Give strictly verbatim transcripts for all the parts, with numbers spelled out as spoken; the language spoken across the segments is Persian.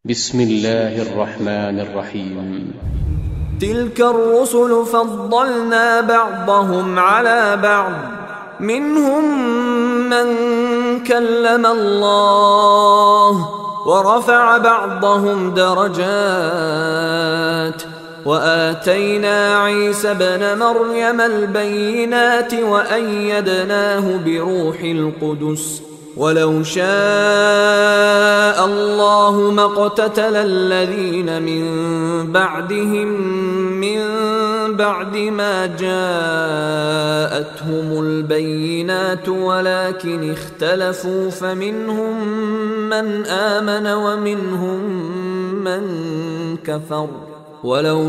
بسم الله الرحمن الرحيم. تلك الرسل فضلنا بعضهم على بعض، منهم من كلم الله ورفع بعضهم درجات، وآتينا عيسى ابن مريم البينات وأيدناه بروح القدس، ولو شاء الله ما اقتتل الذين من بعدهم من بعد ما جاءتهم البينات ولكن اختلفوا فمنهم من آمن ومنهم من كفر، ولو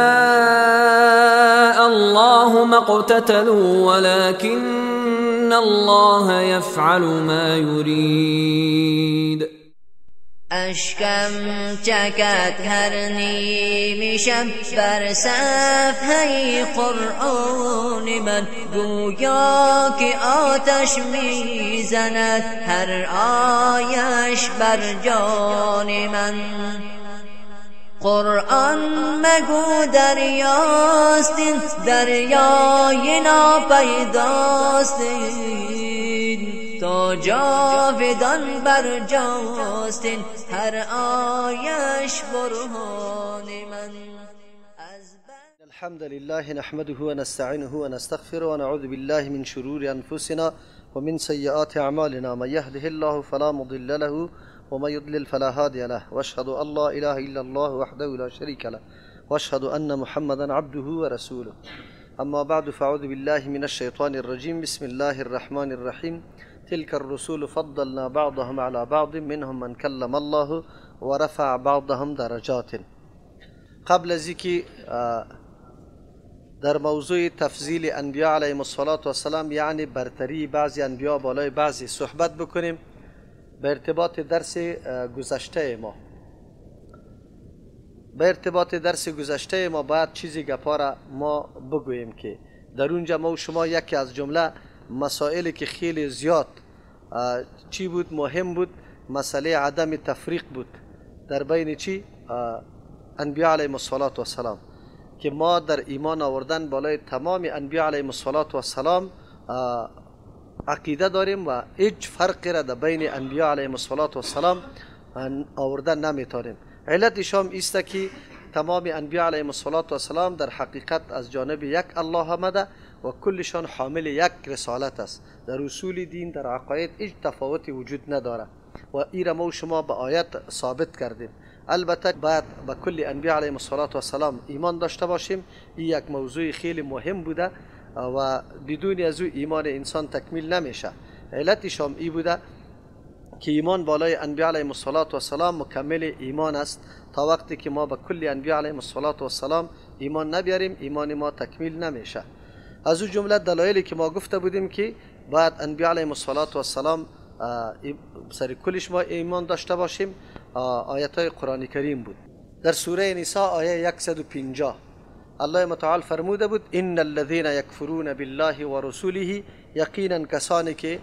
شاء الله ما اقتتلوا ولكن إن الله يفعل ما يريد. اشکم چکد هر نیمی شب بر صفحه قرآن من، گویا که آتش میزند هر آیش بر جان من. قرآن مگو دریاست، این دریای ناپیداست، تا جاودان بر جاست، این هر آیش برهان من. الحمد لله نحمده ونستعينه ونستغفره ونعوذ بالله من شرور أنفسنا ومن سيئات أعمالنا، من يهده الله فلا مضل له وما يضلل فلا هادي له، واشهد ان لا اله الا الله وحده لا شريك له، واشهد ان محمدا عبده ورسوله. اما بعد، فاعوذ بالله من الشيطان الرجيم. بسم الله الرحمن الرحيم. تلك الرسول فضلنا بعضهم على بعض، منهم من كلم الله ورفع بعضهم درجات. قبل از اینکه در موضوع تفضیل انبیاء علیهم الصلاة والسلام، یعنی برتری بعضی انبیاء بالای بعضی، صحبت بکنیم به ارتباط درس گذشته ما. به ارتباط درس گذشته ما باید چیزی گپارا ما بگوییم که در اونجا ما و شما یکی از جمله مسائلی که خیلی زیاد چی بود، مهم بود، مسئله عدم تفریق بود در بین چی انبیاء علیهم الصلاة والسلام، که ما در ایمان آوردن بالای تمام انبیاء علیهم الصلاة والسلام عقیده داریم و هیچ فرقی را در بین انبیاء علیهم الصلاة والسلام آوردن نمیتونیم. علتش هم است که تمام انبیاء علیهم الصلاة والسلام در حقیقت از جانب یک الله آمده و کلشان حامل یک رسالت است. در اصول دین، در عقاید هیچ تفاوتی وجود نداره و این را ما و شما به آیت ثابت کردیم. البته باید به کل انبیاء علیهم الصلاة والسلام ایمان داشته باشیم. این یک موضوع خیلی مهم بوده و بدون از او ایمان انسان تکمیل نمیشه. علتش هم ای بوده که ایمان بالای انبیاء علیهم الصلاة والسلام مکمل ایمان است. تا وقتی که ما به کل انبیاء علیهم الصلاة والسلام ایمان نبیاریم، ایمان ما تکمیل نمیشه. از او جمله دلایلی که ما گفته بودیم که باید انبیاء علیهم الصلاة والسلام سر کلش ما ایمان داشته باشیم، آیات های قرآن کریم بود. در سوره نساء آیه صد و پنجاه الله متعال فرموده بود: ان الذين يكفرون بالله ورسوله، یقینا کسانی که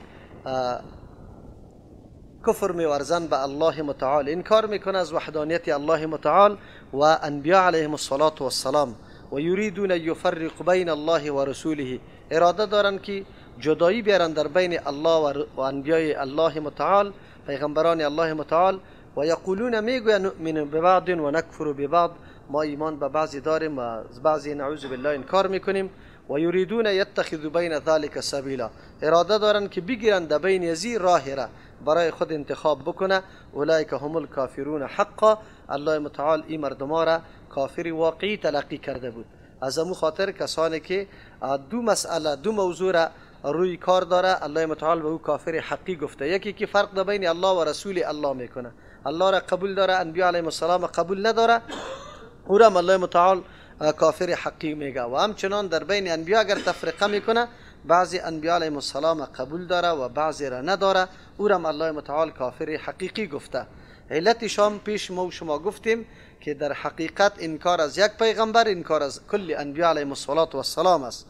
کفر می‌ورزند به الله متعال، انکار میکنه از وحدانیت الله متعال و انبیاء علیهم الصلاة والسلام، و یریدون یفرق بین الله و رسوله، اراده دارند که جدایی بیارن در بین الله و انبیاء الله متعال، پیغمبران الله متعال، و یقولون میگویند نؤمن ببعض و نکفر ببعض، ما ایمان به بعضی داریم و از بعضی نعوذ بالله انکار میکنیم. و یریدون یتخذوا بین ذلک سبیلا، اراده دارن که بگیرن در بین ازی راهی را برای خود انتخاب بکنه. اولئک هم الکافرون حقا، الله متعال این مردما را کافر واقعی تلقی کرده بود. از امو خاطر کسانی که دو مسئله دو موضوع را روی کار داره، الله متعال به او کافر حقی گفته. یکی که فرق در بین الله و رسول الله میکنه، الله را قبول داره، انبیاء علیهم السلام قبول نداره، او را الله متعال کافر حقی میگه. و همچنان در بین انبیاء اگر تفریقه میکنه، بعضی انبیاء علیهم السلام قبول داره و بعضی را نداره، او را الله متعال کافر حقیقی گفته. علتش هم پیش ما و شما گفتیم که در حقیقت انکار از یک پیغمبر انکار از کل انبیاء علیهم الصلاة والسلام است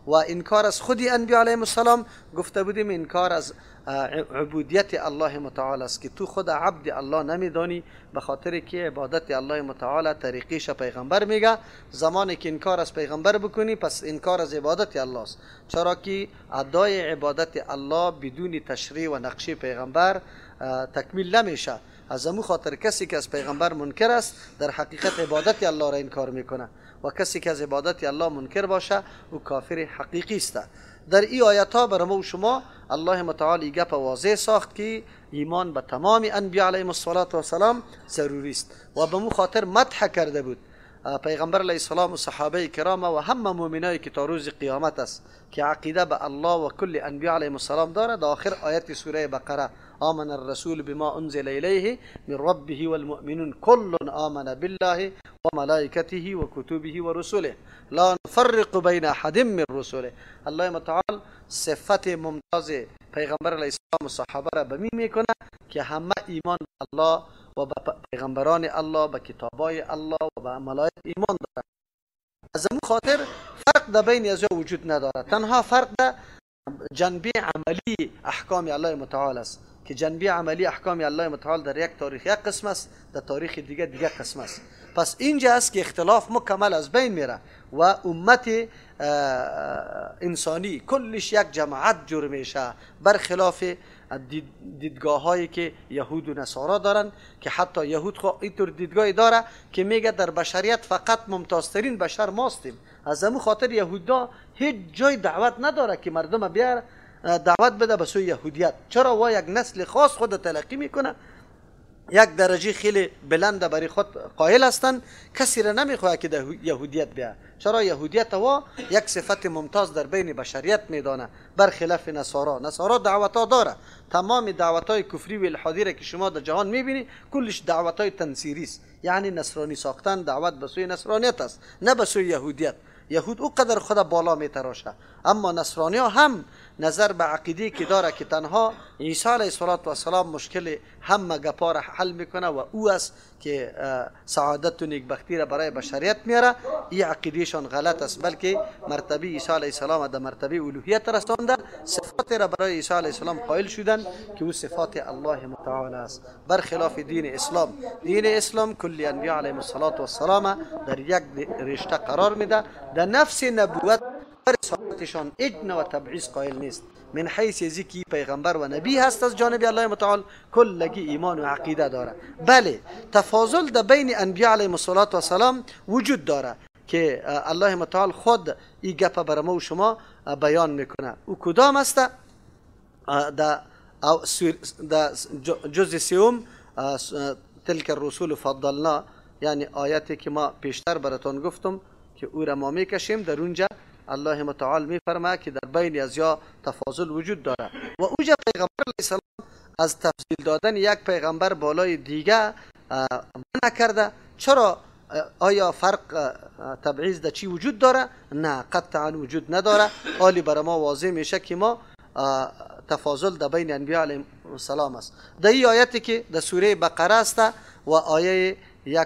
و انکار از خودی انبیا علیهم السلام گفته بودیم انکار از عبودیت الله متعال است که تو خود عبد الله نمیدانی، به خاطر که عبادت الله متعال طریقیش پیغمبر میگه. زمانی که انکار از پیغمبر بکنی پس انکار از عبادت الله است، چرا که ادای عبادت الله بدون تشریع و نقشه پیغمبر تکمیل نمیشه. از امو خاطر کسی که از پیغمبر منکر است در حقیقت عبادت الله را انکار میکنه و کسی که از عبادت الله منکر باشه او کافر حقیقی است. در این آیات ها برای ما و شما الله متعال گپ واضح ساخت که ایمان به تمام انبیا علیهم السلام ضروری است و به مو خاطر مدح کرده بود پیغمبر علیه السلام و صحابه کرام و همه مؤمنایی که تا روز قیامت است که عقیده به الله و کل انبیا علیهم السلام داره. در آخر آیت سوره بقره آمن الرسول بما انزل الیه من ربه والمؤمنون كل آمن بالله وملائكته وكتبه ورسله لا نفرق بين احد من رسله. الله متعال صفت ممتاز پیغمبر علیه السلام و صحابه را به می میکنه که همه ایمان به الله و به پیغمبران الله، به کتابای الله و به ملائکه ایمان داره. از این خاطر فرق در بین از وجود نداره، تنها فرق در جنبه عملی احکام الله متعال است که جنبه عملی احکام الله متعال در یک تاریخ یک قسم است، در تاریخ دیگه دیگه قسم است. پس اینجا است که اختلاف مکمل از بین میره و امت انسانی کلش یک جماعت جور میشه، برخلاف دیدگاه هایی که یهود و نصارا دارن که حتی یهود خو اینطور دیدگاهی داره که میگه در بشریت فقط ممتازترین بشر ماستیم. از همون خاطر یهودا هیچ جای دعوت نداره که مردم بیار دعوت بده به سوی یهودیت، چرا و یک نسل خاص خود تلقی میکنه، یک درجه خیلی بلند برای خود قائل هستند، کسی را نمیخواد که در یهودیت بیاد، چرا یهودیت و یک صفت ممتاز در بین بشریت میدانه، برخلاف نصارا. نصارا دعوت ها داره، تمام دعوت های کفری و الحادی را که شما در جهان میبینی کلش دعوت های تنصیری است، یعنی نصرانی ساختن، دعوت به سوی نصرانیت است نه به سوی یهودیت. یهود او قدر خود بالا میتراشه، اما نصرانی ها هم نظر به عقیده که داره که تنها عیسی علیه السلام مشکل همه گپا را حل میکنه و او است که سعادت و نیکبختی را برای بشریت میاره، این عقیدهشان غلط است، بلکه مرتبه عیسی علیه السلام در مرتبه الوهیت رسانده، صفات را برای عیسی علیه السلام قائل شدن که او صفات الله متعال است، برخلاف دین اسلام. دین اسلام کل انبیا علیهم السلام در یک رشته قرار میده، در نفس نبوت رسالتشان اجن و تبعیض قائل نیست، من حیث ذکی پیغمبر و نبی هست از جانب الله متعال، کلگی ایمان و عقیده داره. بله تفاضل در بین انبیا علیهم السلام وجود داره که الله متعال خود این گپ بر ما و شما بیان میکنه. او کدام است؟ در جزء سوم تلک الرسول فضلنا، یعنی آیتی که ما پیشتر براتون گفتم که او را ما میکشیم، در اونجا الله متعال میفرماید که در بین از یا تفاضل وجود داره و اونجا پیغمبر علیه السلام از تفضیل دادن یک پیغمبر بالای دیگه منع کرده. چرا؟ آیا فرق تبعیض در چی وجود داره؟ نه، قطعا وجود نداره. حالی برای ما واضح میشه که ما تفاضل در بین انبیاء علیهم السلام است. در این آیتی که در سوره بقره است و آیه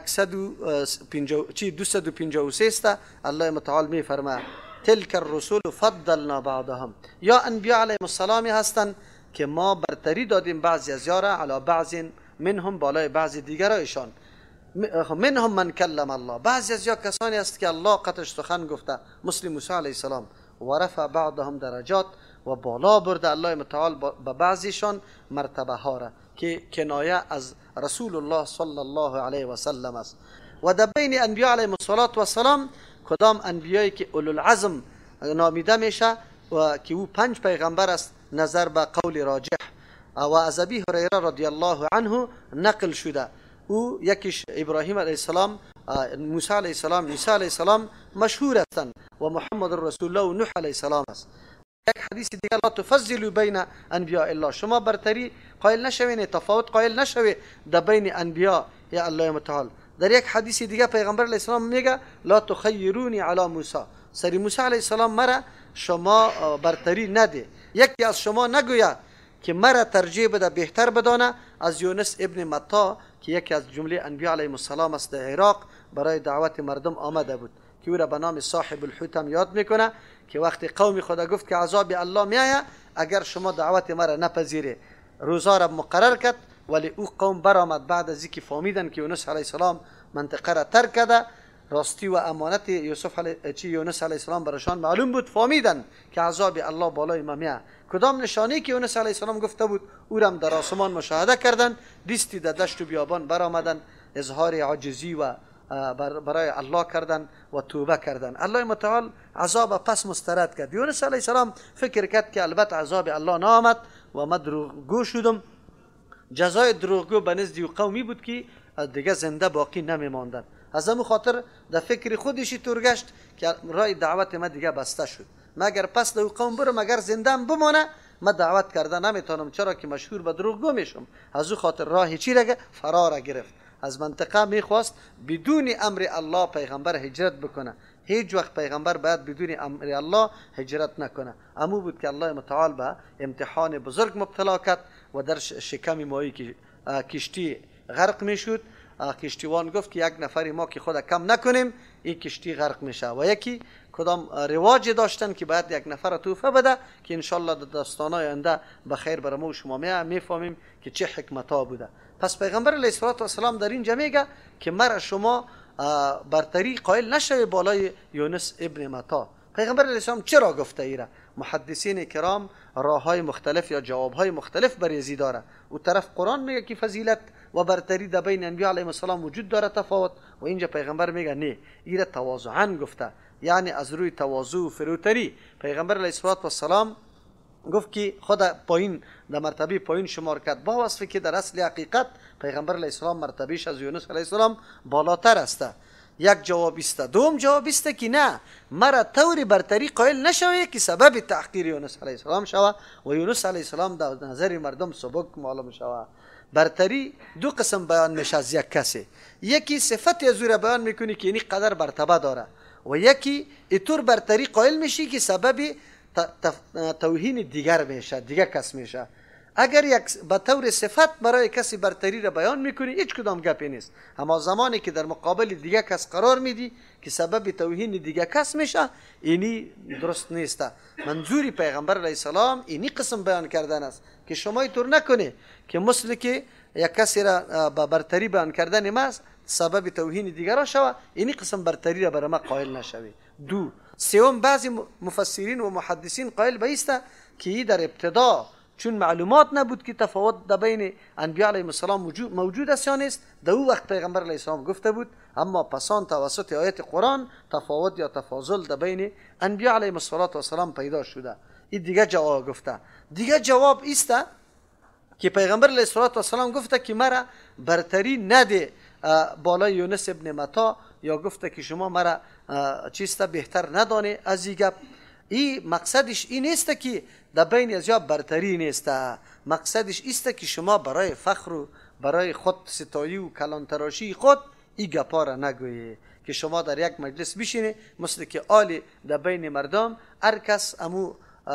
دویست و پنجاه و سه است، الله متعال میفرماید تلک الرسول فضلنا بعضهم، یا انبیاء علیهم السلام هستند که ما برتری دادیم بعضی از یارا علی بعض منهم، بالای بعضی دیگرایشان. منهم من کلم الله، بعضی از یا کسانی است که الله قطعش سخن گفته، مثل موسی علیه السلام، و رفع بعضهم درجات، و بالا برده الله متعال به بعضیشان مرتبه ها را که کنایه از رسول الله صلی الله علیه و سلم است. و در بین انبیاء علیهم السلام کدام انبیایی که اولوالعزم نامیده میشه و که او پنج پیغمبر است نظر به قول راجح و از ابی هریره رضی الله عنه نقل شده. او یکیش ابراهیم علیه السلام، موسی علیه السلام، عیسی علیه السلام مشهور هستند و محمد رسول الله و نوح علیه السلام است. یک حدیث دیگه لا تفضلوا بین انبیاء الله، شما برتری قائل نشوین، تفاوت قائل نشوی در بین انبیاء یا الله متعال. در یک حدیث دیگه پیغمبر علیه السلام میگه لا تخیرونی علی موسی، سری موسی علیه السلام مرا شما برتری نده، یکی از شما نگوید که مرا ترجیح بده بهتر بدانه از یونس ابن متی که یکی از جمله انبیاء علیهم السلام است، در عراق برای دعوت مردم آمده بود. که او را به نام صاحب الحوت هم یاد میکنه که وقتی قوم خدا گفت که عذاب الله میآید اگر شما دعوت مرا نپذیره، روزا را مقرر کرد. ولی او قوم برآمد بعد از اینکه فهمیدن که یونس علیه السلام منطقه را ترک کرده، راستی و امانت یوسف علیه چی یونس علیه السلام برشان معلوم بود، فهمیدن که عذاب الله بالای ما میاد. کدام نشانی که یونس علیه السلام گفته بود او را در آسمان مشاهده کردن، دیستی در دشت و بیابان برآمدن، اظهار عاجزی و برای الله کردن و توبه کردن. الله متعال عذاب پس مسترد کرد. یونس علیه السلام فکر کرد که البته عذاب الله نآمد و من دروغگو شدم. جزای دروغگو به نزد قومی بود که دیگه زنده باقی نمی ماندن. از همون خاطر در فکر خودشی طور گشت که رای دعوت ما دیگه بسته شد، مگر پس دو قوم برم مگر زنده بمانه ما دعوت کرده نمیتونم، چرا که مشهور به دروغگو میشم. از او خاطر راه چی رگه فرار گرفت، از منطقه میخواست بدون امر الله پیغمبر هجرت بکنه. هیچ وقت پیغمبر باید بدون امر الله هجرت نکنه. امو بود که الله متعال به امتحان بزرگ مبتلا کرد و در شکم ماهی که کشتی غرق میشد. کشتیوان گفت که یک نفری ما که خود کم نکنیم این کشتی غرق میشه. و یکی کدام رواج داشتن که باید یک نفر توفه بده که انشالله در داستانای آینده بخیر برای ما و شما میفهمیم که چه حکمتا بوده. پس پیغمبر علیه السلام در اینجا میگه که مرا شما برتری قائل نشوی بالای یونس ابن متا. پیغمبر علیه السلام چرا گفته ایره؟ محدثین کرام راه های مختلف یا جواب های مختلف بریزی داره. او طرف قرآن میگه که فضیلت و برتری در بین انبیاء علیهم السلام وجود داره تفاوت، و اینجا پیغمبر میگه نه، ایره تواضعاً گفته، یعنی از روی تواضع و فروتری. پیغمبر علیه السلام گفت که خدا پایین در مرتبه پایین شمار کرد، با وصفی که در اصل حقیقت پیغمبر علیه السلام مرتبهش از یونس علیه السلام بالاتر است. یک جواب است. دوم جواب است که نه، مرا طوری برتری قائل نشوی که سبب تحقیر یونس علیه السلام شوه و یونس علیه السلام در نظر مردم سبک معلوم شوه. برتری دو قسم بیان میشه از یک کسی. یکی صفت از او را بیان میکنی که اینی قدر مرتبه داره، و یکی اینطور برتری قائل میشی که سبب توهین دیگر میشه، دیگر کس میشه. اگر یک به طور صفت برای کسی برتری را بیان میکنی هیچ کدام گپی نیست، اما زمانی که در مقابل دیگر کس قرار میدی که سبب توهین دیگر کس میشه اینی درست نیست. منظوری پیغمبر علیه السلام اینی قسم بیان کردن است که شما اینطور نکنه که مثل که یک کسی را با برتری بیان کردن ما سبب توهین دیگران شوه، اینی قسم برتری را برای ما قائل نشوی. دو سوم بعضی مفسرین و محدثین قائل به است که در ابتدا چون معلومات نبود که تفاوت در بین انبیاء علیهم السلام موجود موجود است یا نیست، در او وقت پیغمبر علیه السلام گفته بود، اما پسان توسط آیت قرآن تفاوت یا تفاضل در بین انبیاء علیهم السلام پیدا شده. این دیگه جواب گفته. دیگه جواب است که پیغمبر علیه السلام گفته که مرا برتری نده بالای یونس ابن متا، یا گفته که شما مرا چیستا بهتر ندانه از این گپ. این مقصدش این نیست که در بین از یا برتری نیست، مقصدش است که شما برای فخر و برای خود ستایی و کلانتراشی خود این گپا را نگویی، که شما در یک مجلس بشینه مثل که آلی در بین مردم هر کس امو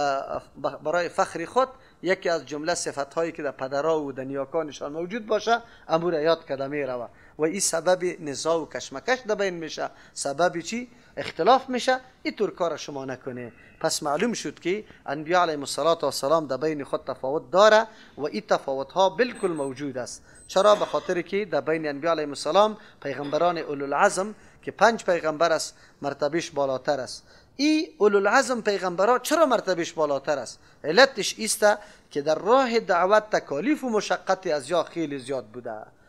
برای فخر خود یکی از جمله صفت هایی که در پدرها و در نیاکانشان موجود باشه امو را یاد کرده می روه، و این سبب نزاع و کشمکش در بین میشه، سبب چی؟ اختلاف میشه. اینطور کار شما نکنه. پس معلوم شد که انبیاء علیهم السلام در بین خود تفاوت داره و این تفاوت ها بالکل موجود است. چرا؟ به خاطر که در بین انبیاء علیهم السلام پیغمبران اولوالعزم که پنج پیغمبر است مرتبهش بالاتر است. این اولوالعزم پیغمبران چرا مرتبهش بالاتر است؟ علتش است که در راه دعوت تکالیف و مشقت از یا خیلی زیاد بوده.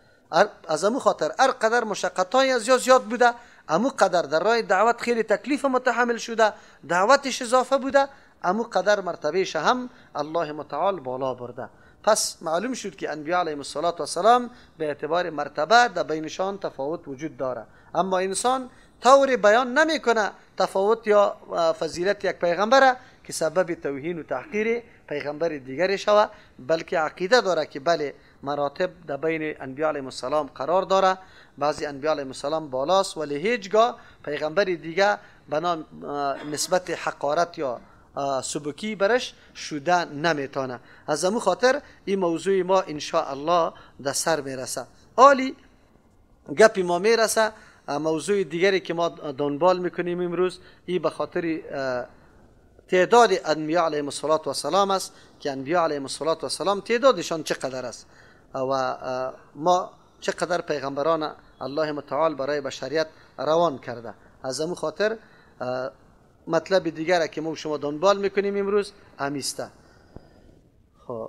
از امو خاطر هر قدر مشقت‌های از یا زیاد بوده، امو قدر در راه دعوت خیلی تکلیف متحمل شده، دعوتش اضافه بوده، امو قدر مرتبهش هم الله متعال بالا برده. پس معلوم شد که انبیاء علیهم السلام به اعتبار مرتبه در بینشان تفاوت وجود داره، اما انسان طور بیان نمیکنه تفاوت یا فضیلت یک پیغمبره که سبب توهین و تحقیر پیغمبر دیگری شوه، بلکه عقیده داره که بله مراتب در بین انبیاء علیهم السلام قرار داره. بعضی انبیاء علیهم السلام بالاست ولی هیچگاه پیغمبر دیگه بنا نسبت حقارت یا سبکی برش شده نمیتونه. از همون خاطر این موضوع ما ان شاء الله در سر میرسه. عالی گپی ما میرسه موضوع دیگری که ما دنبال میکنیم امروز این به خاطر تعداد انبیاء علیهم السلام است که انبیاء علیهم السلام تعدادشان چقدر است و ما چقدر پیغمبران الله متعال برای بشریت روان کرده. از همون خاطر مطلب دیگر که ما شما دنبال میکنیم امروز همیسته. خب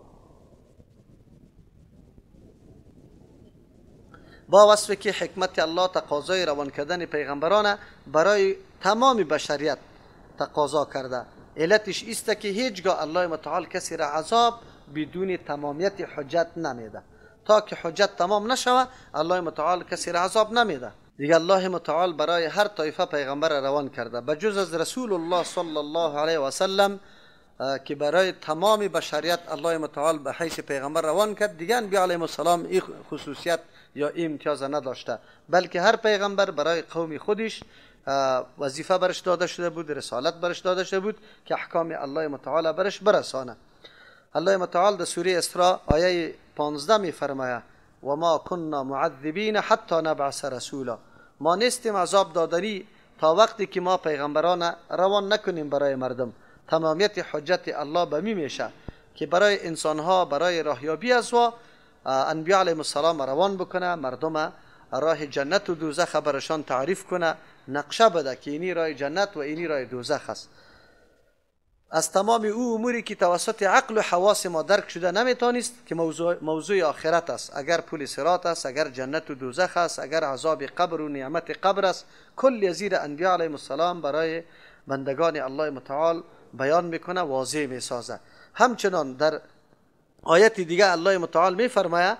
با وصفی که حکمت الله تقاضای روان کردن پیغمبران برای تمام بشریت تقاضا کرده. علتش است که هیچگاه الله متعال کسی را عذاب بدون تمامیت حجت نمیده. تا که حجت تمام نشوه الله متعال کسی را عذاب نمیده. دیگه الله متعال برای هر طایفه پیغمبر روان کرده بجز از رسول الله صلی الله علیه و سلم که برای تمام بشریت الله متعال به حیث پیغمبر روان کرد. دیگه انبیاء علیهم السلام این خصوصیت یا این امتیاز نداشته، بلکه هر پیغمبر برای قوم خودش وظیفه برش داده شده بود، رسالت برش داده شده بود که احکام الله متعال برش برسانه. الله متعال در سوره اسراء آیه پانزده می فرماید و ما كنا معذبین حتی نبعث رسولا. ما نیستیم عذاب دادنی تا وقتی که ما پیغمبران روان نکنیم برای مردم. تمامیت حجت الله به می میشه که برای انسانها برای راهیابی از و انبیاء علیهم السلام روان بکنه، مردم راه جنت و دوزخ برشان تعریف کنه، نقشه بده که اینی راه جنت و اینی راه دوزخ است. از تمام او اموری که توسط عقل و حواس ما درک شده نمیتونست که موضوع, موضوع آخرت است. اگر پول صراط است، اگر جنت و دوزخ است، اگر عذاب قبر و نعمت قبر است، کل زیر انبیاء علیهم السلام برای بندگان الله متعال بیان میکنه، واضح میسازه. همچنان در آیت دیگه الله متعال میفرماید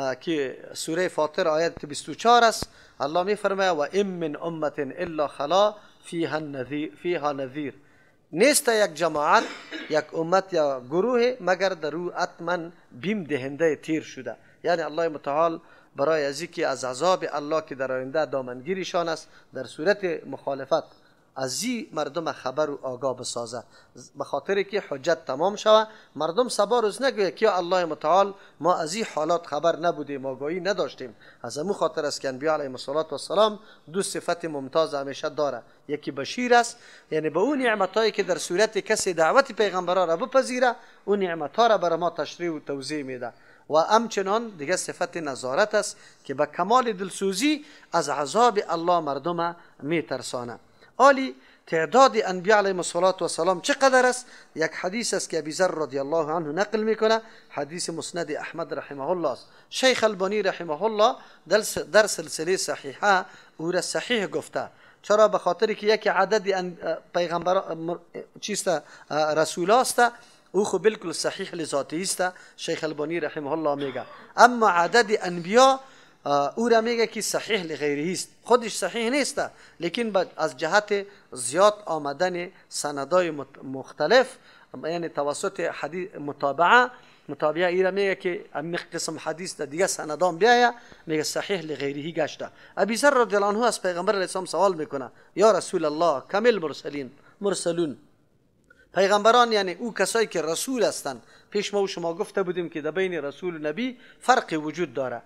که سوره فاطر آیت بیست و چهار است. الله میفرماید و ام من امه الا خلا فیها نذیر فیها نذیر. نیست یک جماعت، یک امت یا گروه مگر در او حتما بیم دهنده تیر شده. یعنی الله متعال برای از اینکه از عذاب الله که در آینده دامنگیرشان است در صورت مخالفت از این مردم خبر و آگاه بسازه، به خاطر که حجت تمام شوه. مردم سبا روز نگوید که الله متعال ما از این حالات خبر نبودیم، آگاهی نداشتیم. از همون خاطر است که انبیاء علیهم السلام دو صفت ممتاز همیشه داره. یکی بشیر است، یعنی به اون نعمتایی که در صورت کسی دعوت پیغمبران را بپذیره اون نعمتها را برای ما تشریح و توضیح میده. و همچنان دیگه صفت نظارت است که به کمال دلسوزی از عذاب الله مردم میترسانه. عالی تعداد انبیاء علیهم السلام چقدر است؟ یک حدیث است که ابی ذر رضی الله عنه نقل میکنه، حدیث مسند احمد رحمه الله است. شیخ البانی رحمه الله در سلسله صحیحه او را صحیح گفته. چرا؟ به خاطر که یک عدد پیغمبر چیست رسول است او خو بالکل صحیح لذاتی است. شیخ البانی رحمه الله میگه اما عدد انبیاء او را میگه که صحیح لغیره است، خودش صحیح نیست، لیکن از جهت زیاد آمدن سندای مختلف یعنی توسط حدیث متابعه متابعه ای را میگه که امی قسم حدیث دیگه سندان بیاید میگه صحیح لغیره گشته. ابی ذر رضی الله عنه از پیغمبر علیه السلام سوال میکنه یا رسول الله کامل مرسلین مرسلون، پیغمبران یعنی او کسایی که رسول هستند. پیش ما و شما گفته بودیم که در بین رسول و نبی فرقی وجود داره.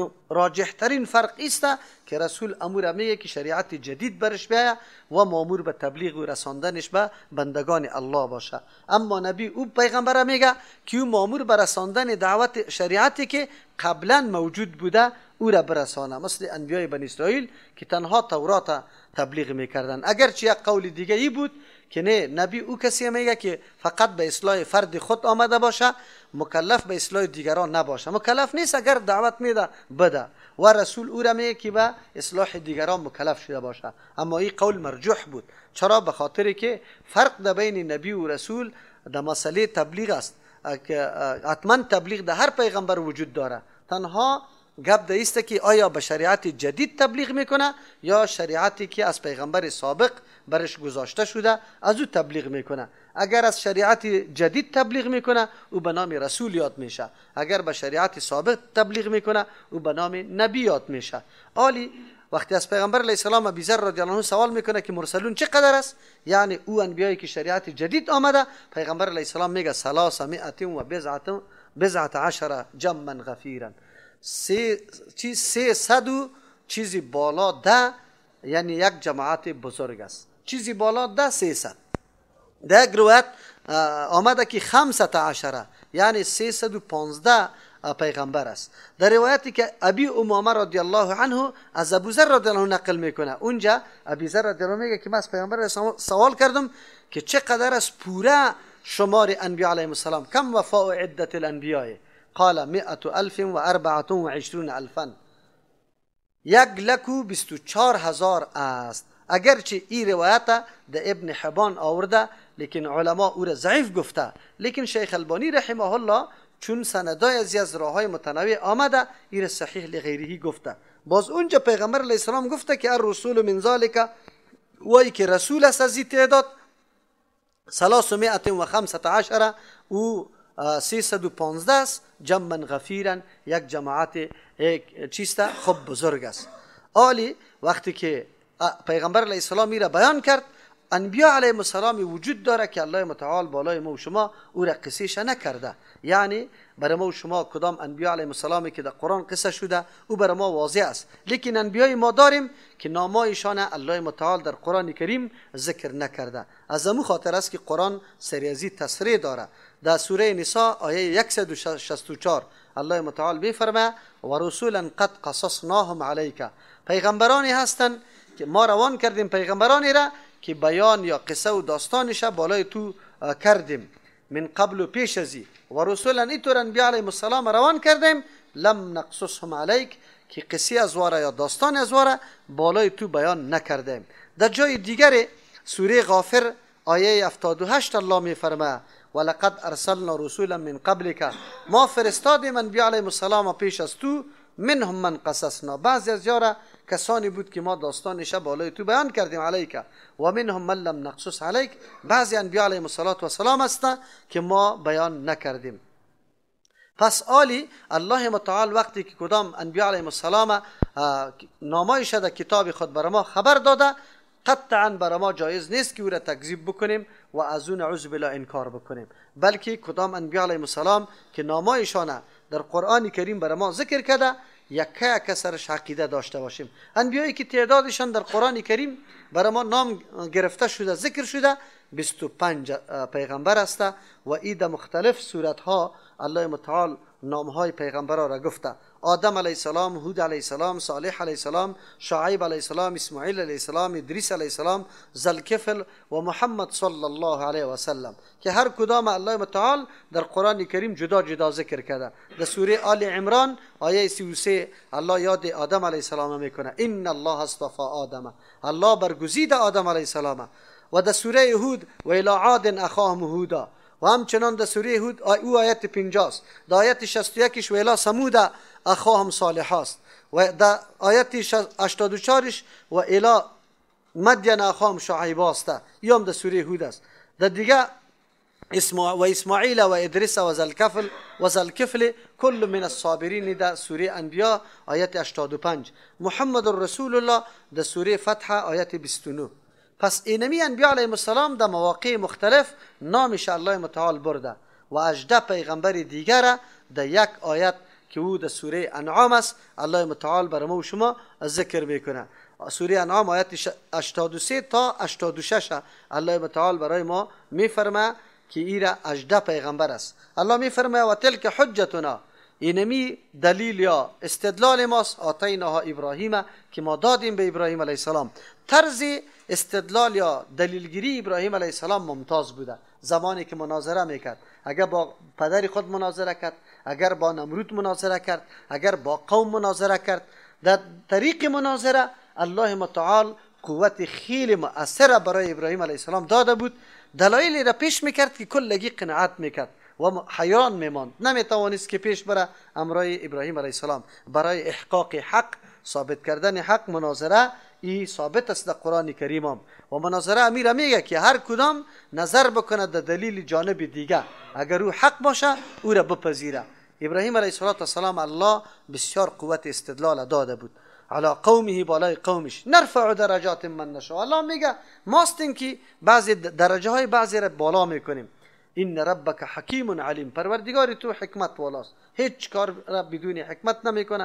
راجح ترین فرق است که رسول امور میگه که شریعت جدید برش بیاید و مامور به تبلیغ و رساندنش به بندگان الله باشه. اما نبی او پیغمبر میگه که او مامور به رساندن دعوت شریعتی که قبلا موجود بوده او را برسانه، مثل انبیای بنی اسرائیل که تنها تورات تبلیغ میکردن. اگرچه یک قول دیگه ای بود که نه، نبی او کسی میگه که فقط به اصلاح فرد خود آمده باشه، مکلف به اصلاح دیگران نباشه. مکلف نیست اگر دعوت میده بده، و رسول او را میگه که به اصلاح دیگران مکلف شده باشه. اما این قول مرجوح بود. چرا؟ به خاطر که فرق در بین نبی و رسول در مسئله تبلیغ است که حتما تبلیغ در هر پیغمبر وجود داره. تنها گپ ده است که آیا به شریعت جدید تبلیغ میکنه یا شریعتی که از پیغمبر سابق برش گذاشته شده از او تبلیغ میکنه. اگر از شریعت جدید تبلیغ میکنه او به نام رسول یاد میشه، اگر به شریعت سابق تبلیغ میکنه او به نام نبی یاد میشه. عالی وقتی از پیغمبر علیه السلام ابی ذر رضی الله عنه سوال میکنه که مرسلون چقدر است، یعنی او انبیایی که شریعت جدید آمده، پیغمبر علیه السلام میگه ثلاثمائة و بضعة بضعة عشر جما غفیرا، سه چیز سه صد و چیزی بالا ده یعنی یک جماعت بزرگ است. چیزی بالا ده سیصد. در یک روایت آمده که خمسة عشر یعنی سیصد و پانزده پیغمبر است. در روایتی که ابی امامه رضی الله عنه از ابو ذر رضی الله عنه نقل میکنه، اونجا ابی ذر رضی الله عنه میگه که من از پیغمبر سوال کردم که چقدر است پوره شمار انبیاء علیهم السلام، کم وفاء عدت الانبیاء؟ قال مئة الف و اربعة و عشرون الفا، یک لک و بیست و چهار هزار است. اگرچه این روایت در ابن حبان آورده لیکن علما او را ضعیف گفته، لیکن شیخ البانی رحمه الله چون سندای از از راههای متنوع آمده این صحیح لغیره گفته. باز اونجا پیغمبر علیه السلام گفته که الرسول من ذالک، وای که رسول است از این تعداد ثلاثمائة و خمسة عشر و سیصد و پانزده است، جمعا غفیرا، یک جماعت چیسته خب بزرگ است. آلی وقتی که پیغمبر علیه السلام میره بیان کرد، انبیاء علیهم السلام وجود داره که الله متعال بالای ما و شما او را قصیش نکرده. یعنی برای ما و شما کدام انبیاء علیهم السلامی که در قرآن قصه شده او برای ما واضح است، لیکن انبیای ما داریم که نامایشان الله متعال در قرآن کریم ذکر نکرده. از امو خاطر است که قرآن سریازی تصریح داره. در سوره نساء آیه صد و شصت و چهار الله متعال میفرمه و رسولا قد قصصناهم علیک، پیغمبرانی هستند که ما روان کردیم پیغمبرانی را که بیان یا قصه و داستانش بالای تو کردیم، من قبل و پیش ازی، و رسولا اینطور انبیاء علیهم السلام روان کردیم لم نقصصهم علیک، که قصه از واره یا داستان از واره بالای تو بیان نکردیم. در جای دیگر سوره غافر آیه هفتاد و هشت الله میفرمه ولقد ارسلنا رسولا من قبلک، ما فرستادیم انبیاء علیهم السلام پیش از تو، منهم من قصصنا، بعضی از یارا کسانی بود که ما داستانش بالای تو بیان کردیم علیک، و منهم من لم نقصص علیک، بعضی انبیاء علیهم السلام هستند که ما بیان نکردیم. پس آلی الله متعال وقتی که کدام انبیاء علیهم السلام نامایش در کتاب خود بر ما خبر داده، قطعا بر ما جایز نیست که او را تکذیب بکنیم و از اون نعوذ بالله انکار بکنیم، بلکه کدام انبیاء علیهم السلام که نامایشان در قرآن کریم بر ما ذکر کرده یکه یک سرش عقیده داشته باشیم. انبیایی که تعدادشان در قرآن کریم برای ما نام گرفته شده ذکر شده بیست و پنج پیغمبر است و اید مختلف صورت ها الله متعال نام های پیغمبرها را گفته. آدم علیه السلام، هود علیه السلام، صالح علیه السلام، شعیب علیه السلام، اسماعیل علیه السلام، ادریس علیه السلام، ذوالکفل و محمد صلی الله علیه و سلم که هر کدام الله متعال در قرآن کریم جدا جدا ذکر کرده. در سوره آل عمران آیه سی و سه الله یاد آدم علیه السلام میکنه، ان الله اصطفى آدم، الله برگزید آدم علیه السلام. و در سوره هود و الی عاد اخاهم هودا، و همچنان در سوره هود او آیت پنجاه، در آیت شصت و یک و الی ثمود اخاهم صالح است، و در آیت هشتاد و چهار و الی مدین اخاهم شعیب است، یوم در سوره هود است. در دیگه اسماع و اسماعیل و ادریس و ذوالکفل و ذوالکفل کل من الصابرین در سوره انبیاء آیت هشتاد و پنج، محمد رسول الله در سوره فتح آیت بیست و نه. پس اینمی انبیاء علیهم السلام در مواقع مختلف نامش الله متعال برده و هجده پیغمبر دیگر در یک آیت که او در سوره انعام است الله متعال بر ما و شما ذکر میکنه. سوره انعام آیت هشتاد و سه تا هشتاد و شش الله متعال برای ما میفرمه که ایره هجده پیغمبر است. الله میفرمه و تلک حجتنا، اینمی دلیل یا استدلال ماست، آتیناها ابراهیم که ما دادیم به ابراهیم علیه السلام. طرز استدلال یا دلیلگیری ابراهیم علیه السلام ممتاز بوده. زمانی که مناظره میکرد، اگر با پدر خود مناظره کرد، اگر با نمرود مناظره کرد، اگر با قوم مناظره کرد، در طریق مناظره الله متعال قوت خیلی مؤثر برای ابراهیم علیه السلام داده بود. دلایلی را پیش میکرد که کلگی قناعت میکرد و حیران میماند، نمیتوانست که پیش بره امرای ابراهیم علیه السلام. برای احقاق حق، ثابت کردن حق، مناظره ای ثابت است در قرآن کریم هم. و مناظره امیر میگه که هر کدام نظر بکنه در دلیل جانب دیگه، اگر او حق باشه او را بپذیره. ابراهیم علیه السلام الله بسیار قوت استدلال داده بود علی قومه، بالای قومش. نرفع درجات من نشاء، الله میگه ماستیم که بعضی درجه های بعضی را بالا میکنیم. این ربک حکیم علیم، پروردگار تو حکمت والاست، هیچ کار را بدون حکمت نمیکنه.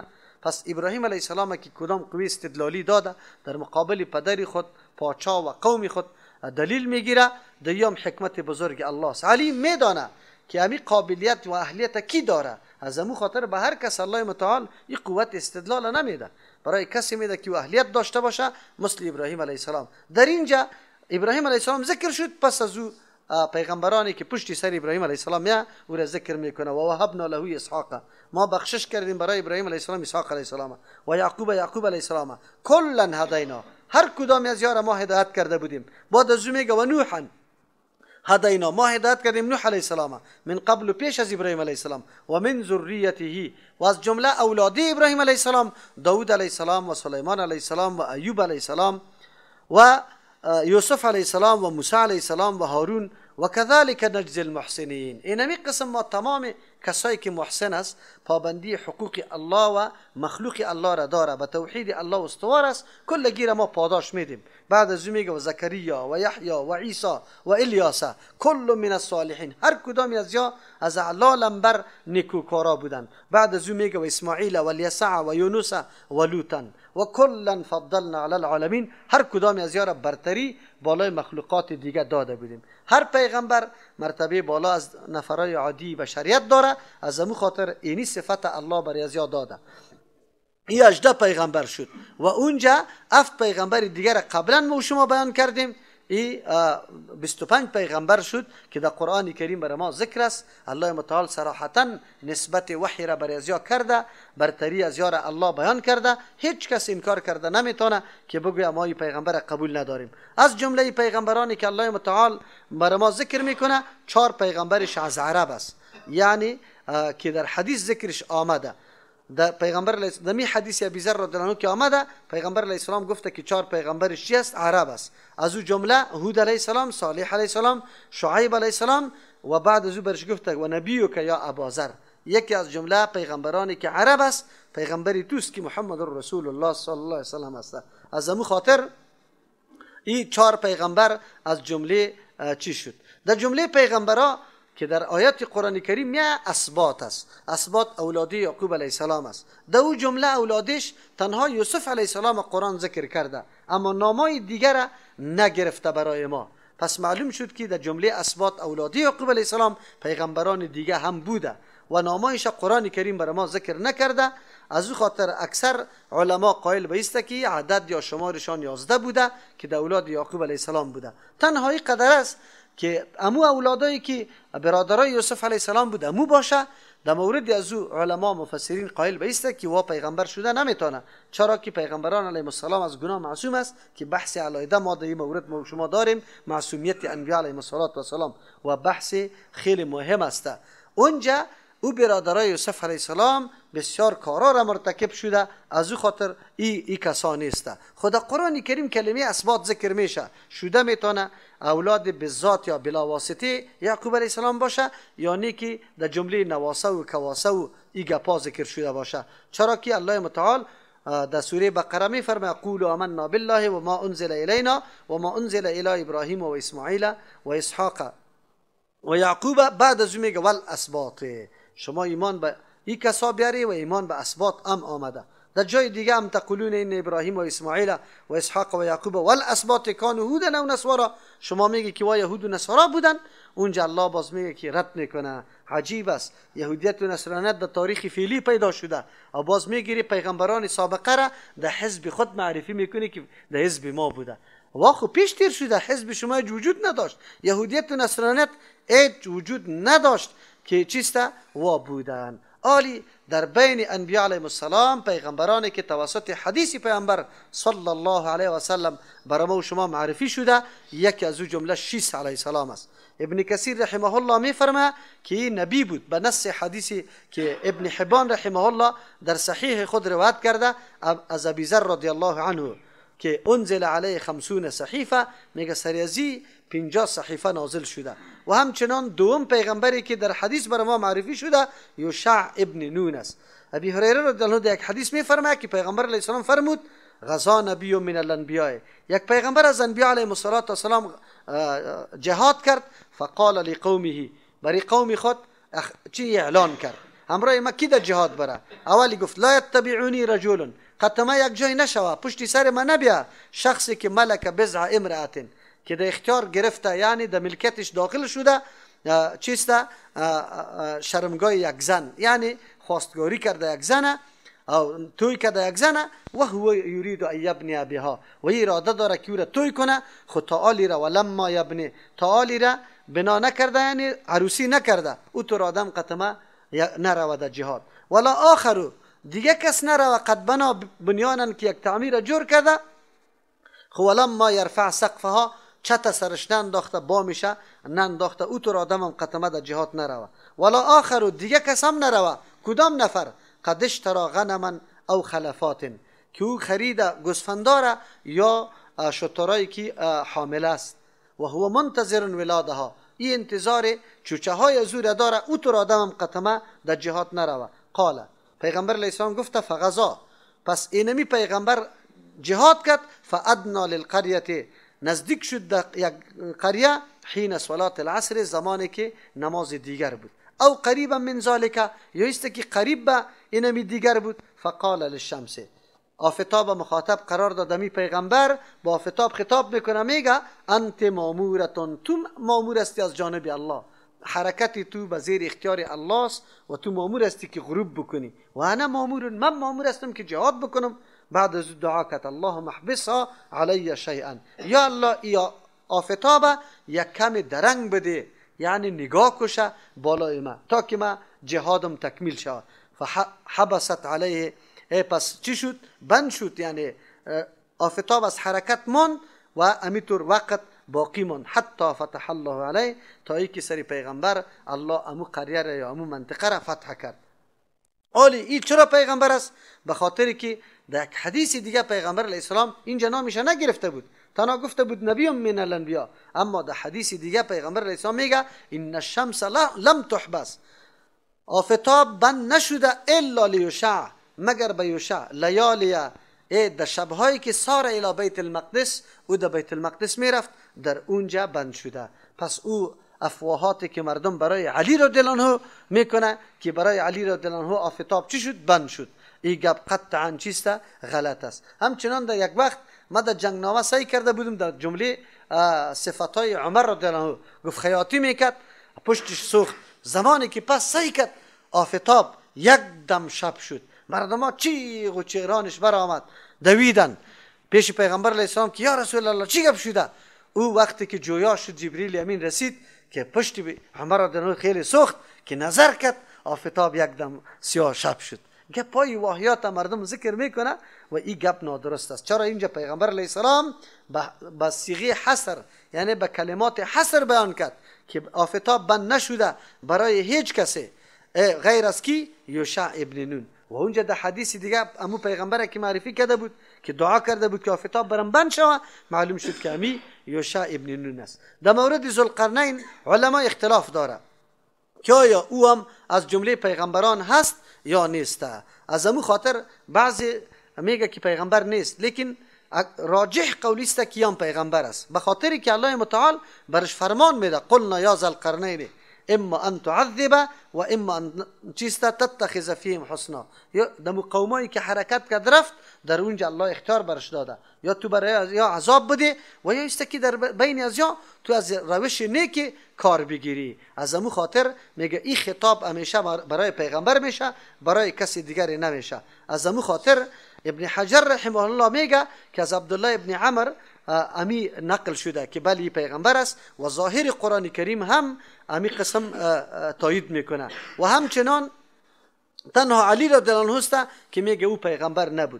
پس ابراهیم علیه السلام که کدام قوی استدلالی داده در مقابل پدر خود، پاچا و قوم خود دلیل میگیره، دیوم حکمت بزرگ الله است. علی میدانه که امی قابلیت و اهلیت کی داره، از امو خاطر به هر کس الله متعال این قوت استدلال نمیده، برای کسی میده که اهلیت داشته باشه مثل ابراهیم علیه السلام. در اینجا ابراهیم علیه السلام ذکر شد، پس از او پیغمبرانی که پشت سر ابراهیم علیه السلام میاد او را ذکر میکنه. و وهبنا له اسحاق، ما بخشش کردیم برای ابراهیم علیه السلام اسحاق علیه السلام و یعقوب یعقوب علیه السلام، کلا هدینا، هر کدام از یارا ما هدایت کرده بودیم. بعد از او میگه و نوحا هدینا، ما هدایت کردیم نوح علیه السلام من قبل، پیش از ابراهیم علیه السلام، و من ذریته، و از جمله اولاد ابراهیم علیه السلام داود علیه السلام و سلیمان علیه السلام و ایوب علیه السلام و یوسف علیه السلام و موسی علیه السلام و هارون و کذالک نجزی المحسنین. اینمی قسم ما تمام کسایی که محسن است، پابندی حقوق الله و مخلوق الله را داره، به توحید الله استوار است، کل گیر ما پاداش میدیم. بعد از میگه و زکریا و یحیی و عیسی و الیاس کل من الصالحین، هر کدامی از یا از اعلی لمبر نیکوکارا بودن. بعد از میگه و اسماعیل و الیسع و یونس و لوطا و کلا فضلنا علی العالمین، هر کدامی از یارا برتری بالای مخلوقات دیگه داده بودیم. هر پیغمبر مرتبه بالا از نفرای عادی بشریت داره، از امو خاطر اینی صفت الله بر از یاد داده. این هجده پیغمبر شد و اونجا هفت پیغمبر دیگر قبلا ما شما بیان کردیم. این بیست و پنج پیغمبر شد که در قرآن کریم برای ما ذکر است. الله متعال صراحتا نسبت وحی را بر از یاد کرده، برتری از یار الله بیان کرده. هیچ کس انکار کرده نمیتونه که بگوی ما این پیغمبر قبول نداریم. از جمله پیغمبرانی که الله متعال برای ما ذکر میکنه، چهار پیغمبرش از عرب است، یعنی که در حدیث ذکرش آمده. در پیغمبر علیه السلام، در حدیث ابی ذر رضی الله عنه که آمده، پیغمبر علیه السلام گفته که چهار پیغمبرش چی است؟ عرب است. از او جمله هود علیه السلام، صالح علیه السلام، شعیب علیه السلام و بعد از او برش گفته و نبیک یا ابوذر. یکی از جمله پیغمبرانی که عرب است پیغمبری توست که محمد رسول الله صلی الله علیه و سلم است. از امو خاطر این چهار پیغمبر از جمله چی شد؟ در جمله پیغمبرا که در آیات قرآن کریم میاد اسباط است. اسباط اولادی یعقوب علیه السلام است. در او جمله اولادش تنها یوسف علیه السلام قرآن ذکر کرده، اما نامای دیگر نگرفته برای ما. پس معلوم شد که در جمله اسباط اولادی یعقوب علیه السلام پیغمبران دیگه هم بوده و نامایش قرآن کریم برای ما ذکر نکرده. از او خاطر اکثر علما قائل به است که عدد یا شمارشان یازده بوده که در اولاد یعقوب علیه السلام بوده. تنهایی قدر است که امو اولادایی که برادرای یوسف علیه السلام بود امو باشه. در مورد از او علما مفسرین قائل به است که وا پیغمبر شده نمیتونه، چرا که پیغمبران علیهم السلام از گناه معصوم است که بحث علیده ما در این مورد ما شما داریم، معصومیت انبیاء علیهم السلام و بحث خیلی مهم است. اونجا او برادرای یوسف علیه السلام بسیار کارا را مرتکب شده، از او خاطر ای ای کسانی است. خدا قرآن کریم کلمه اسباط ذکر میشه، شده میتونه اولاد بذات یا بلا واسطه یعقوب علیه السلام باشه، یا نه که در جمله نواسه و کواسه و ای گپا ذکر شده باشه. چرا که الله متعال در سوره بقره میفرماید قولوا آمنا بالله و ما انزل الینا و ما انزل الی ابراهیم و اسماعیل و اسحاق و یعقوب. بعد از میگه والاسباط، شما ایمان به این کسا بیاری و ایمان به اسباط هم آمده. در جای دیگه هم تقولون این ابراهیم و اسماعیل و اسحاق و یعقوب والاسباط کانوا هودا و نصارا، شما میگی که وا یهود و نصارا بودن. اونجا الله باز میگه که رد میکنه. عجیب است، یهودیت و نصرانیت در تاریخ فعلی پیدا شده و باز میگیری پیغمبران سابقه را در حزب خود معرفی میکنی که در حزب ما بوده. واخو پیش تیر شده، حزب شما وجود نداشت، یهودیت و نصرانیت هیچ وجود نداشت که چیسته وا بودن. آلی در بین انبیاء علیهم السلام پیغمبرانی که توسط حدیث پیغمبر صلی الله علیه و سلم برای ما و شما معرفی شده، یکی از او جمله شیس علیه السلام است. ابن کثیر رحمه الله میفرمه که این نبی بود به نص حدیثی که ابن حبان رحمه الله در صحیح خود روایت کرده از ابی ذر رضی الله عنه که انزل علیه خمسون صحیفه، میگه سریازی پنجاه صحیفه نازل شده. و همچنان دوم پیغمبری که در حدیث برای ما معرفی شده یوشع ابن نون است. ابی هریره رضی الله عنه در یک حدیث میفرماید که پیغمبر علیه السلام فرمود غزا نبی من الانبیاء، یک پیغمبر از انبیاء علیهم السلام جهاد کرد، فقال لقومه، برای قوم خود چی اعلان کرد؟ همراه ما کی در جهاد بره؟ اولی گفت لا یتبعونی رجل، قطمه یک جای نشوه، پشت سر ما نبیا شخصی که ملک بضع امرأت، که در اختیار گرفته یعنی در ملکتش داخل شده چیسته شرمگاه یک زن، یعنی خواستگاری کرده یک زن او توی کرده یک زن و هو یرید ان یبنی بها و اراده داره که او را توی کنه، خود تعالی را ولما یبنی تعالی را بنا نکرده یعنی عروسی نکرده، او تو را آدم قطمه نرود در جهاد. ولا آخرو دیگه کس نرود قد بنا بنیانن که یک تعمیر جور کرده، خو ولما یرفع سقفها چت سرش ننداخته با میشه ننداخته، او تو را آدم هم قطمه در جهاد نرود. ولا آخرو دیگه کس هم نرود، کدام نفر قد اشترى غنما او خلفات، که او خرید گوسفنداره یا شترایی که حامل است، و هو منتظر ولادها، این انتظار چوچه های از او را داره، او تو را آدم هم قطمه در جهاد نرود. قال پیغمبر علیه السلام گفته فغزا، پس اینمی پیغمبر جهاد کرد، فادنا للقریه نزدیک شد در یک قریه، حین صلات العصر زمانی که نماز دیگر بود، او قریبا من ذالک یا است که قریب به اینمی دیگر بود. فقال للشمس، آفتاب مخاطب قرار دادمی پیغمبر با آفتاب خطاب میکنه، میگه انت مامورتون، تو مامور استی از جانب الله، حرکتی تو به زیر اختیار الله است و تو مامور استی که غروب بکنی و انا مامور، من مامور استم که جهاد بکنم. بعد از دعا کرد اللهم احبسها علی شیئا، یا الله ای آفتاب یک کم درنگ بده، یعنی نگاه کشه بالای ما تا که ما جهادم تکمیل شود. فحبست علیه، پس چی شد؟ بند شد، یعنی آفتاب از حرکت من و امیتور وقت باقی من حتی فتح الله علیه، تا ای که سری پیغمبر الله امو قریه را یا امو منطقه را فتح کرد. اولی این چرا پیغمبر است؟ به خاطری که در یک حدیث دیگه پیغمبر علیه السلام اینجا نامش نگرفته بود، تنها گفته بود نبی من الانبیا، اما در حدیث دیگه پیغمبر علیه السلام میگه ان الشمس لم تحبس، آفتاب بند نشده الا لیوشع، مگر به یوشع لیالیا، در شبهایی که سار الی بیت المقدس، او در بیت المقدس میرفت در اونجا بند شده. پس او افواهاتی که مردم برای علی رضی الله عنه میکنه که برای علی رضی الله عنه آفتاب چی شد؟ بند شد، این گپ قطعا چیسته غلط است. همچنان در یک وقت ما در جنگ نامه سعی کرده بودم در جمله صفاتای عمر رضی الله عنه، گفت خیاطی میکرد پشتش سوخت، زمانی که پس سعی کرد آفتاب یک دم شب شد، مردم ها چیغ و چیرانش برآمد، دویدن پیش پیغمبر علیه السلام که یا رسول الله چی گپ شده؟ او وقتی که جویا شد جبریل امین رسید که پشت عمر رضی الله عنه خیلی سوخت که نظر کرد آفتاب یک دم سیاه شب شد. گپای واهیات مردم ذکر میکنه و این گپ نادرست است. چرا اینجا پیغمبر علیه السلام با صیغه حصر، یعنی با کلمات حصر بیان کرد که آفتاب بند نشده برای هیچ کسی غیر از کی؟ یوشع ابن نون. و اونجا در حدیث دیگه امو پیغمبر که معرفی کرده بود که دعا کرده بود که آفتاب برام بند شود، معلوم شد که امی یوشع ابن نون است. در مورد ذوالقرنین علما اختلاف داره که آیا او هم از جمله پیغمبران هست یا نیست. از امو خاطر بعضی میگه که پیغمبر نیست، لیکن راجح قولی است که هم پیغمبر است، به خاطری که الله متعال برش فرمان میده قلنا یا ذوالقرنین اما ان تعذب و اما ان چیستا تتخذ فیهم حسنا، یا دمو قومایی که حرکت کرد رفت در اونجا الله اختیار برش داده، یا تو برای یا عذاب بده و یا است که در بین از یا تو از روش نیکی کار بگیری. از امو خاطر میگه این خطاب همیشه برای پیغمبر میشه، برای کسی دیگری نمیشه. از امو خاطر ابن حجر رحمه الله میگه که از عبدالله ابن عمر امی نقل شده که بلی پیغمبر است و ظاهر قرآن کریم هم امی قسم تایید میکنه و همچنان تنها علی رضی الله عنه است که میگه او پیغمبر نبود.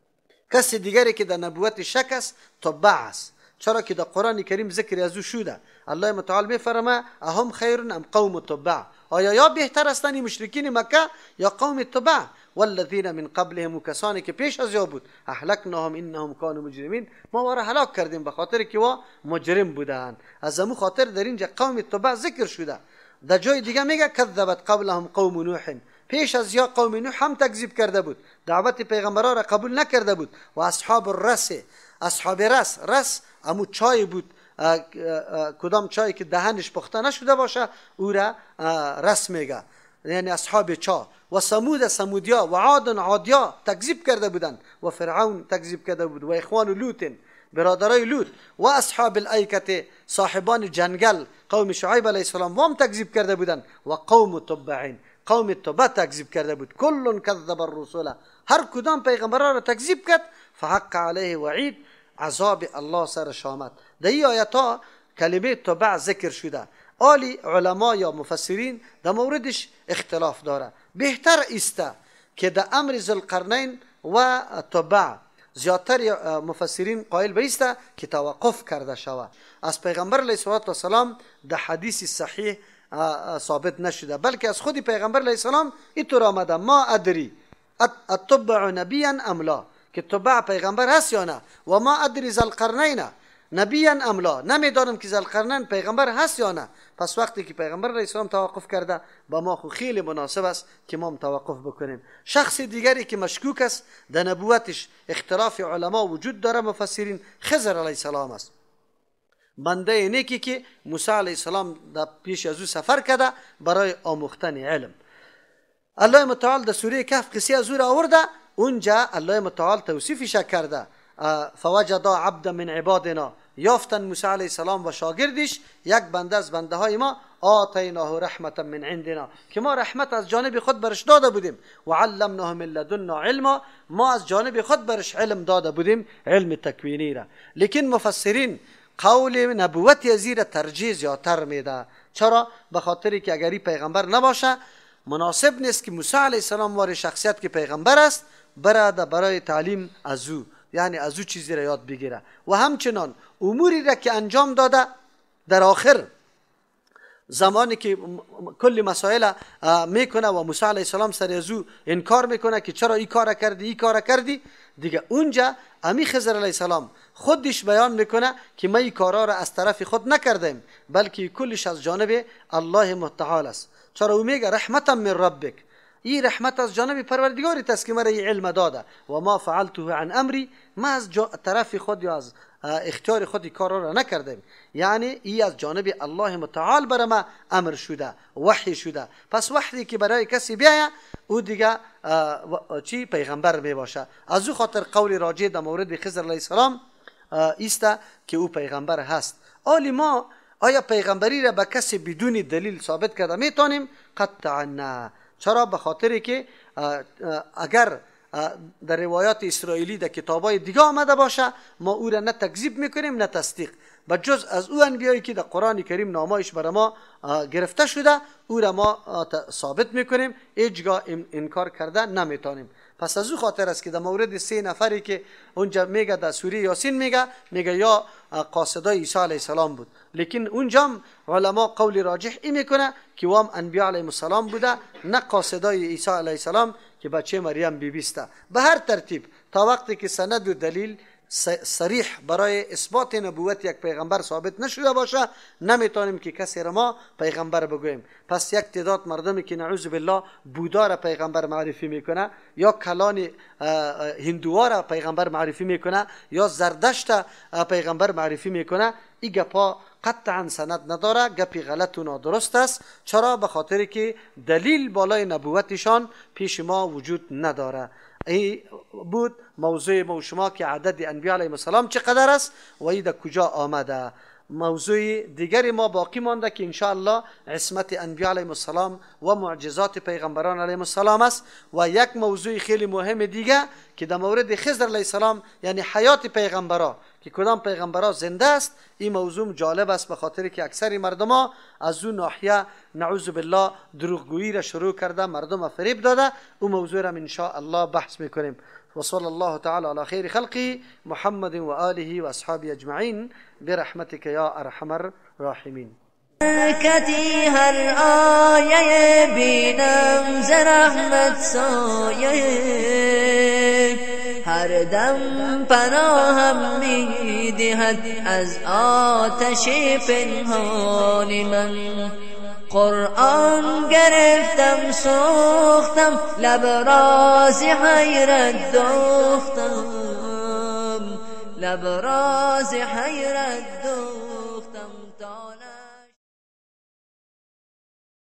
کسی دیگری که در نبوت شک است تبع است، چرا که در قرآن کریم ذکر از او شده. الله متعال میفرمه اهم خیر ام قوم تبع، آیا یا بهتر هستند مشرکین مکه یا قوم تبع؟ والذین من قبلهم، و کسانی که پیش از یا بود اهلکناهم انهم كانوا مجرمین، ما واره هلاک کردیم به خاطر که وا مجرم بودند. از امو خاطر در اینجا قوم تبع ذکر شده. در جای دیگه میگه کذبت قبلهم قوم نوح، پیش از یا قوم نوح هم تکذیب کرده بود، دعوت پیغمبران را قبول نکرده بود. و اصحاب الرس، اصحاب رس، رس امو چای بود، کدام چای که دهنش پخته نشده باشه او را رس میگه. یعنی اصحاب چاه، و ثمود ثمودیا، و عاد عادیا تکذیب کرده بودند، و فرعون تکذیب کرده بود، و اخوان لوط برادرای لوط، و اصحاب الایکه صاحبان جنگل قوم شعیب علیه السلام وام تکذیب کرده بودند، و قوم تبع قوم تبع تکذیب کرده بود. کل کذب الرسل، هر کدام پیغمبران را تکذیب کرد. فحق علیه وعید، عذاب الله سرش آمد. در این آیت ها کلمه تبع ذکر شده. آلی علما یا مفسرین در موردش اختلاف داره. بهتر است که در امر ذوالقرنین و تبع زیادتر مفسرین قائل به است که توقف کرده شود. از پیغمبر علیه السلام در حدیث صحیح ثابت نشده، بلکه از خود پیغمبر علیه السلام اینطور آمده: ما ادری اتبع نبیا ام لا، که تبع پیغمبر هست یا نه، و ما ادری ذوالقرنین نبیا ام لا، نمیدانم که ذوالقرنین پیغمبر هست یا نه. پس وقتی که پیغمبر علیه السلام توقف کرده با ما خو خیلی مناسب است که ما توقف بکنیم. شخص دیگری که مشکوک است در نبوتش اختلاف علما وجود داره مفسرین، خضر علیه السلام است. بنده نیکی که موسی علیه السلام در پیش از او سفر کرده برای آموختن علم. الله متعال در سوره کهف قصه از او را آورده، اونجا الله متعال توصیفش کرده: فوجدا عبدا من عبادنا، یافتن موسی علیه السلام و شاگردش یک بنده از بنده های ما، آتیناه رحمتا من عندنا، که ما رحمت از جانب خود برش داده بودیم، و علمناه من لدنا علما، ما از جانب خود برش علم داده بودیم، علم تکوینی را. لیکن مفسرین قول نبوت یزی را ترجیح زیادتر میده. چرا؟ به خاطری که اگری پیغمبر نباشه مناسب نیست که موسی علیه السلام واری شخصیت که پیغمبر است براده برای تعلیم از او، یعنی از او چیزی را یاد بگیره. و همچنان اموری را که انجام داده در آخر زمانی که کل مسائل میکنه و موسی علیه السلام سر از او انکار میکنه که چرا این کار کردی این کار کردی، دیگه اونجا امی خضر علیه السلام خودش بیان میکنه که ما این کارا را از طرف خود نکردیم، بلکه کلش از جانب الله متعال است. چرا او میگه رحمتا من ربک، این رحمت از جانب پروردگارت است که مرا این علم داده، و ما فعلته عن امری، ما از طرف خود یا از اختیار خودی کار را نکردیم، یعنی این از جانب الله متعال برای ما امر شده، وحی شده. پس وحی که برای کسی بیاید او دیگه چی پیغمبر می باشه. از او خاطر قول راجع در مورد خضر علیه السلام است که او پیغمبر هست. آلی ما آیا پیغمبری را به کسی بدون دلیل ثابت کرده میتونیم؟ قطعا نه. چرا؟ به خاطری که اگر در روایات اسرائیلی در کتابای دیگه آمده باشه ما او را نه تکذیب میکنیم نه تصدیق، بجز از او انبیایی که در قرآن کریم نامایش برای ما گرفته شده او را ما ثابت میکنیم، هیچگاه انکار کرده نمیتونیم. پس از او خاطر است که در مورد سه نفری که اونجا میگه در سوره یاسین میگه میگه یا قاصدای عیسی علیه السلام بود، لیکن اونجا علما قول راجح این میکنه که وام انبیاء علیه السلام بوده، نه قاصدای عیسی علیه السلام که بچه مریم بی بیسته. به هر ترتیب تا وقتی که سند و دلیل صریح برای اثبات نبوت یک پیغمبر ثابت نشده باشه نمیتونیم که کسی را ما پیغمبر بگوییم. پس یک تعداد مردمی که نعوذ بالله بودا را پیغمبر معرفی میکنه، یا کلان هندوها را پیغمبر معرفی میکنه، یا زردشت پیغمبر معرفی میکنه، این گپا قطعا سند نداره، گپی غلط و نادرست است. چرا؟ به خاطری که دلیل بالای نبوتشان پیش ما وجود نداره. این بود موضوع ما و شما که عدد انبیاء علیهم السلام چقدر است و این در کجا آمده. موضوع دیگری ما باقی مانده که انشاءالله عصمت انبیاء علیهم السلام و معجزات پیغمبران علیهم السلام است. و یک موضوع خیلی مهم دیگه که در مورد خضر علیه السلام، یعنی حیات پیغمبران که کدام پیغمبران زنده است، این موضوع جالب است به خاطر که اکثر مردم از اون ناحیه نعوذ بالله دروغگویی را شروع کرده، مردم فریب داده. اون موضوع را ان شاء الله بحث میکنیم. وصلى الله تعالى على خير خلقه محمد وآله وأصحابه أجمعين برحمتك يا أرحم الراحمين. برکتی هر آیه بینم ز رحمت سایه، هر دم پناهم میدهد از آتش پنهان من. قرآن گرفتم سوختم لب راز حیرت دوختم، لب راز حیرت